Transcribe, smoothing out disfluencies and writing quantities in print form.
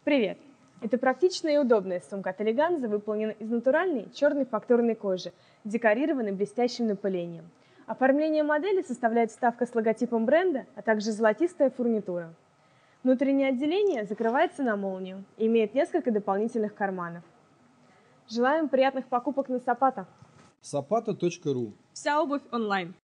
Привет! Это практичная и удобная сумка от Элеганза, выполнена из натуральной черной фактурной кожи, декорированной блестящим напылением. Оформление модели составляет вставка с логотипом бренда, а также золотистая фурнитура. Внутреннее отделение закрывается на молнию и имеет несколько дополнительных карманов. Желаем приятных покупок на Сапато! Sapato.ru. Вся обувь онлайн.